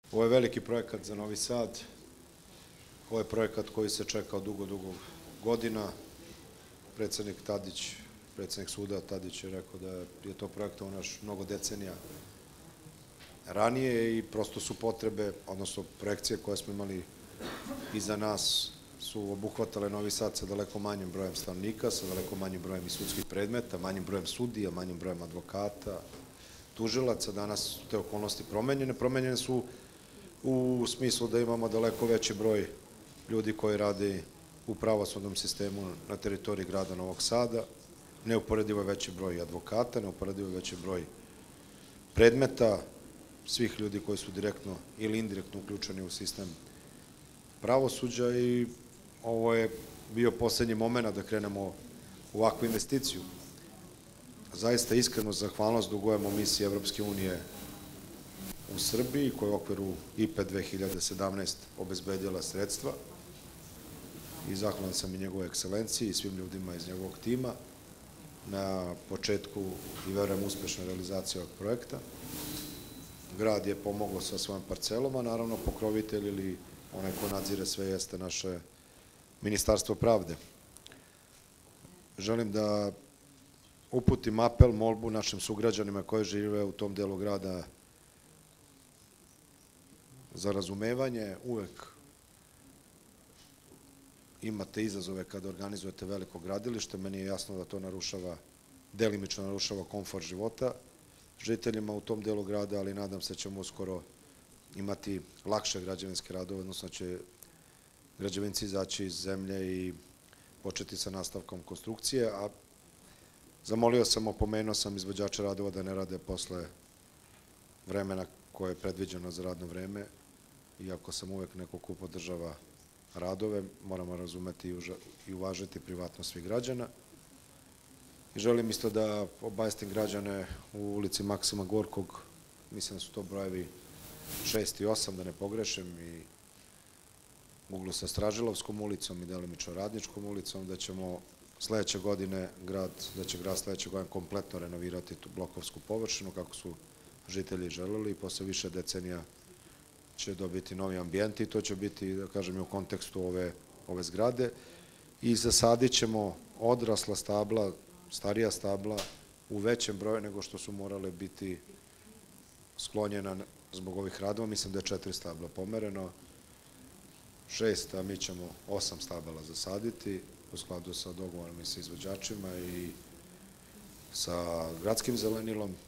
Ovo je veliki projekat za Novi Sad. Ovo je projekat koji se čekao dugo godina. Predsednik Tadić, predsednik suda Tadić je rekao da je to projektovano još mnogo decenija ranije i prosto su potrebe, odnosno projekcije koje smo imali iza nas su obuhvatale Novi Sad sa daleko manjim brojem stanovnika, sa daleko manjim brojem i sudskih predmeta, manjim brojem sudija, manjim brojem advokata, tužilaca. Danas su te okolnosti promenjene. Promenjene su u smislu da imamo daleko veći broj ljudi koji rade u pravosudnom sistemu na teritoriji grada Novog Sada, neuporedivo veći broj advokata, neuporedivo veći broj predmeta, svih ljudi koji su direktno ili indirektno uključeni u sistem pravosuđa i ovo je bio poslednji moment da krenemo u ovakvu investiciju. Zaista iskreno zahvalnost dugujemo misiji Evropske unije u Srbiji, koja je u okviru IPE 2017 obezbedila sredstva i zahvalan sam i njegove ekscelenciji i svim ljudima iz njegovog tima na početku i verujem uspešnoj realizaciji ovog projekta. Grad je pomogao sa svojim parcelama, naravno pokrovitelj ili onaj ko nadzire sve jeste naše Ministarstvo pravde. Želim da uputim apel, molbu našim sugrađanima koji žive u tom delu grada za razumevanje. Uvek imate izazove kada organizujete veliko gradilište. Meni je jasno da to delimično narušava komfort života žiteljima u tom delu grada, ali nadam se da ćemo uskoro imati lakše građevinske radove, odnosno da će građevinci izaći iz zemlje i početi sa nastavkom konstrukcije, a zamolio sam, opomenuo sam izvođače radova da ne rade posle vremena koje je predviđeno za radno vreme, iako sam uvek neko ko podržava radove, moramo razumeti i uvažiti privatnost svih građana. I želim isto da obavestim građane u ulici Maksima Gorkog, mislim da su to brojevi 6 i 8, da ne pogrešim, i u uglu sa Stražilovskom ulicom i delimično Radničkom ulicom, da ćemo sledeće godine grad sledeće godine kompletno renovirati tu blokovsku površinu, kako su žitelji želeli, i posle više decenija će dobiti novi ambijent i to će biti, da kažem, i u kontekstu ove zgrade. I zasadit ćemo odrasla stabla, starija stabla u većem broju nego što su morale biti sklonjena zbog ovih radova. Mislim da je 4 stabla pomereno, 6, a mi ćemo 8 stabala zasaditi u skladu sa dogovorom i sa izvođačima i sa gradskim zelenilom